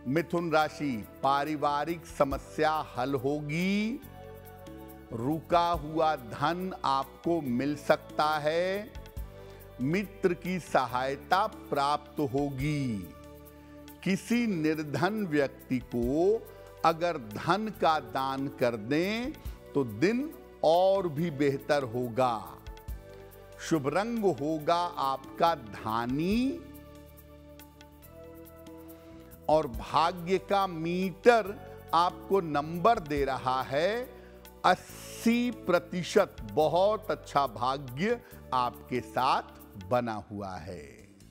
मिथुन राशि, पारिवारिक समस्या हल होगी। रुका हुआ धन आपको मिल सकता है। मित्र की सहायता प्राप्त होगी। किसी निर्धन व्यक्ति को अगर धन का दान कर दें तो दिन और भी बेहतर होगा। शुभ रंग होगा आपका धानी और भाग्य का मीटर आपको नंबर दे रहा है 80%। बहुत अच्छा भाग्य आपके साथ बना हुआ है।